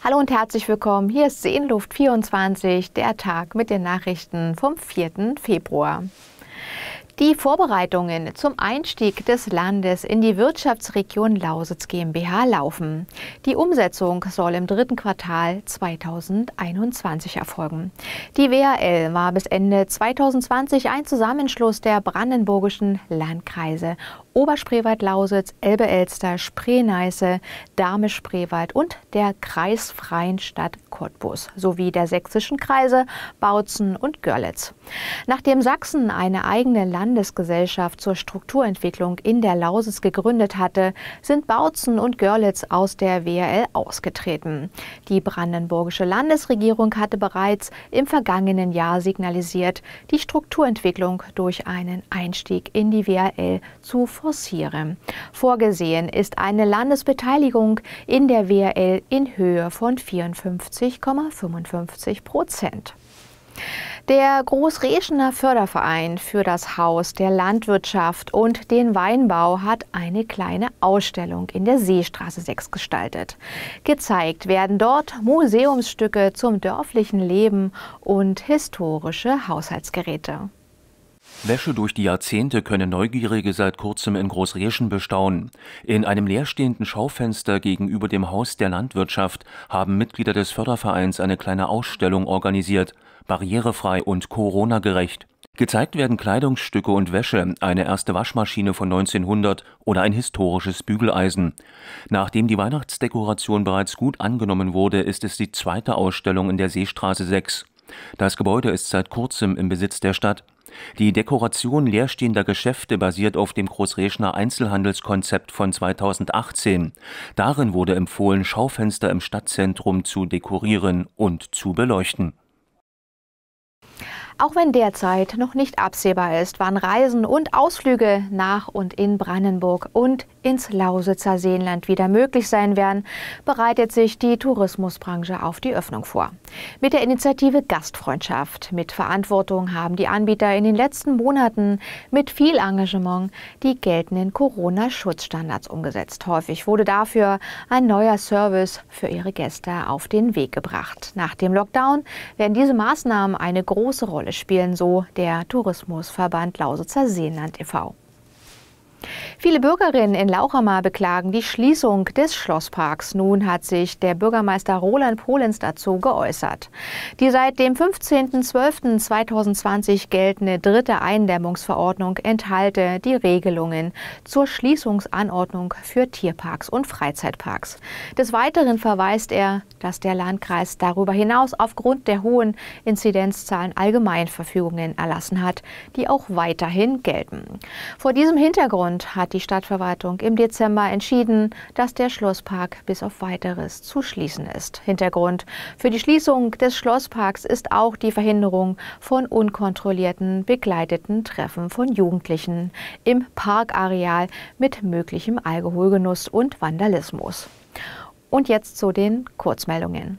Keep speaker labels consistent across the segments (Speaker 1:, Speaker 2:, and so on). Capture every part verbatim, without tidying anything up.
Speaker 1: Hallo und herzlich willkommen. Hier ist Seenluft vierundzwanzig, der Tag mit den Nachrichten vom vierten Februar. Die Vorbereitungen zum Einstieg des Landes in die Wirtschaftsregion Lausitz GmbH laufen. Die Umsetzung soll im dritten Quartal zweitausendeinundzwanzig erfolgen. Die W R L war bis Ende zweitausendzwanzig ein Zusammenschluss der brandenburgischen Landkreise Oberspreewald-Lausitz, Elbe-Elster, Spree-Neiße, Dahme-Spreewald und der kreisfreien Stadt Cottbus sowie der sächsischen Kreise Bautzen und Görlitz. Nachdem Sachsen eine eigene Landesgesellschaft zur Strukturentwicklung in der Lausitz gegründet hatte, sind Bautzen und Görlitz aus der W R L ausgetreten. Die brandenburgische Landesregierung hatte bereits im vergangenen Jahr signalisiert, die Strukturentwicklung durch einen Einstieg in die W R L zu forcieren. Vorgesehen ist eine Landesbeteiligung in der W R L in Höhe von vierundfünfzig Komma fünfundfünfzig Prozent. Der Großreschener Förderverein für das Haus der Landwirtschaft und den Weinbau hat eine kleine Ausstellung in der Seestraße sechs gestaltet. Gezeigt werden dort Museumsstücke zum dörflichen Leben und historische Haushaltsgeräte.
Speaker 2: Wäsche durch die Jahrzehnte können Neugierige seit kurzem in Großreschen bestaunen. In einem leerstehenden Schaufenster gegenüber dem Haus der Landwirtschaft haben Mitglieder des Fördervereins eine kleine Ausstellung organisiert, barrierefrei und Corona-gerecht. Gezeigt werden Kleidungsstücke und Wäsche, eine erste Waschmaschine von neunzehnhundert oder ein historisches Bügeleisen. Nachdem die Weihnachtsdekoration bereits gut angenommen wurde, ist es die zweite Ausstellung in der Seestraße sechs. Das Gebäude ist seit kurzem im Besitz der Stadt. Die Dekoration leerstehender Geschäfte basiert auf dem Großreschener Einzelhandelskonzept von zweitausendachtzehn. Darin wurde empfohlen, Schaufenster im Stadtzentrum zu dekorieren und zu beleuchten.
Speaker 1: Auch wenn derzeit noch nicht absehbar ist, wann Reisen und Ausflüge nach und in Brandenburg und ins Lausitzer Seenland wieder möglich sein werden, bereitet sich die Tourismusbranche auf die Öffnung vor. Mit der Initiative Gastfreundschaft mit Verantwortung haben die Anbieter in den letzten Monaten mit viel Engagement die geltenden Corona-Schutzstandards umgesetzt. Häufig wurde dafür ein neuer Service für ihre Gäste auf den Weg gebracht. Nach dem Lockdown werden diese Maßnahmen eine große Rolle spielen, so der Tourismusverband Lausitzer Seenland e V Viele Bürgerinnen in Lauchhammer beklagen die Schließung des Schlossparks. Nun hat sich der Bürgermeister Roland Polenz dazu geäußert. Die seit dem fünfzehnten zwölften zweitausendzwanzig geltende dritte Eindämmungsverordnung enthalte die Regelungen zur Schließungsanordnung für Tierparks und Freizeitparks. Des Weiteren verweist er, dass der Landkreis darüber hinaus aufgrund der hohen Inzidenzzahlen Allgemeinverfügungen erlassen hat, die auch weiterhin gelten. Vor diesem Hintergrund hat die Stadtverwaltung im Dezember entschieden, dass der Schlosspark bis auf Weiteres zu schließen ist. Hintergrund für die Schließung des Schlossparks ist auch die Verhinderung von unkontrollierten, begleiteten Treffen von Jugendlichen im Parkareal mit möglichem Alkoholgenuss und Vandalismus. Und jetzt zu den Kurzmeldungen.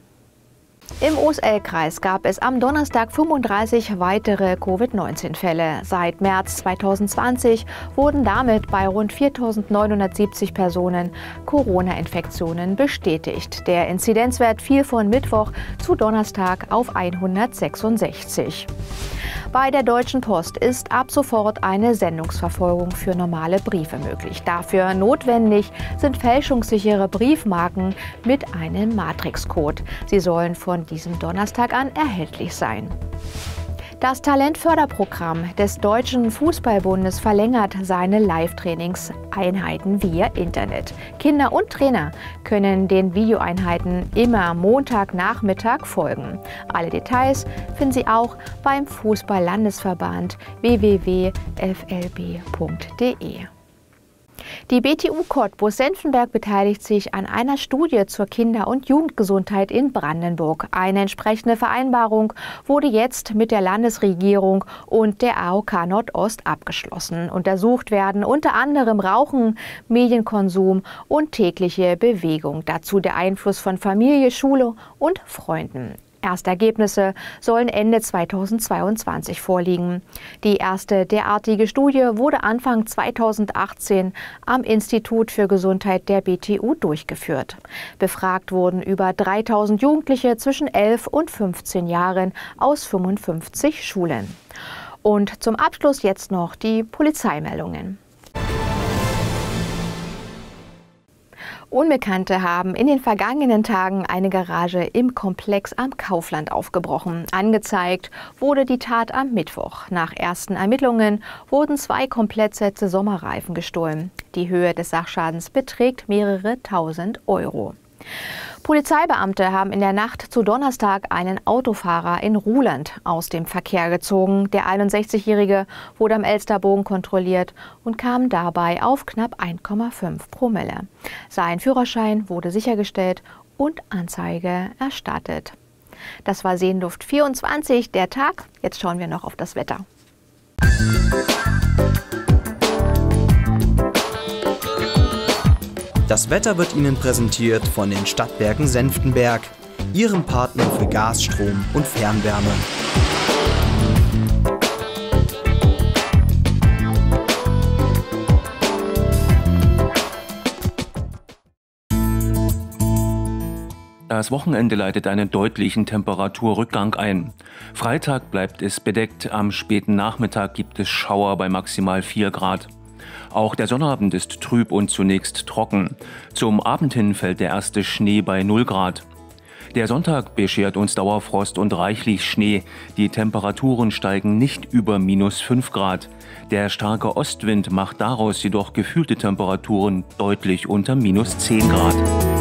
Speaker 1: Im O S L-Kreis gab es am Donnerstag fünfunddreißig weitere Covid neunzehn Fälle. Seit März zweitausendzwanzig wurden damit bei rund viertausendneunhundertsiebzig Personen Corona-Infektionen bestätigt. Der Inzidenzwert fiel von Mittwoch zu Donnerstag auf hundertsechsundsechzig. Bei der Deutschen Post ist ab sofort eine Sendungsverfolgung für normale Briefe möglich. Dafür notwendig sind fälschungssichere Briefmarken mit einem Matrixcode. Sie sollen von diesem Donnerstag an erhältlich sein. Das Talentförderprogramm des Deutschen Fußballbundes verlängert seine Live-Trainingseinheiten via Internet. Kinder und Trainer können den Videoeinheiten immer Montagnachmittag folgen. Alle Details finden Sie auch beim Fußball-Landesverband w w w punkt f l b punkt d e. Die B T U Cottbus-Senftenberg beteiligt sich an einer Studie zur Kinder- und Jugendgesundheit in Brandenburg. Eine entsprechende Vereinbarung wurde jetzt mit der Landesregierung und der A O K Nordost abgeschlossen. Untersucht werden unter anderem Rauchen, Medienkonsum und tägliche Bewegung. Dazu der Einfluss von Familie, Schule und Freunden. Erste Ergebnisse sollen Ende zweitausendzweiundzwanzig vorliegen. Die erste derartige Studie wurde Anfang zweitausendachtzehn am Institut für Gesundheit der B T U durchgeführt. Befragt wurden über dreitausend Jugendliche zwischen elf und fünfzehn Jahren aus fünfundfünfzig Schulen. Und zum Abschluss jetzt noch die Polizeimeldungen. Unbekannte haben in den vergangenen Tagen eine Garage im Komplex am Kaufland aufgebrochen. Angezeigt wurde die Tat am Mittwoch. Nach ersten Ermittlungen wurden zwei Komplettsätze Sommerreifen gestohlen. Die Höhe des Sachschadens beträgt mehrere tausend Euro. Polizeibeamte haben in der Nacht zu Donnerstag einen Autofahrer in Ruhland aus dem Verkehr gezogen. Der einundsechzigjährige wurde am Elsterbogen kontrolliert und kam dabei auf knapp eins Komma fünf Promille. Sein Führerschein wurde sichergestellt und Anzeige erstattet. Das war Seenluft vierundzwanzig, der Tag. Jetzt schauen wir noch auf das Wetter.
Speaker 3: Das Wetter wird Ihnen präsentiert von den Stadtwerken Senftenberg, Ihrem Partner für Gas, Strom und Fernwärme.
Speaker 2: Das Wochenende leitet einen deutlichen Temperaturrückgang ein. Freitag bleibt es bedeckt, am späten Nachmittag gibt es Schauer bei maximal vier Grad. Auch der Sonnabend ist trüb und zunächst trocken. Zum Abend hin fällt der erste Schnee bei null Grad. Der Sonntag beschert uns Dauerfrost und reichlich Schnee. Die Temperaturen steigen nicht über minus fünf Grad. Der starke Ostwind macht daraus jedoch gefühlte Temperaturen deutlich unter minus zehn Grad.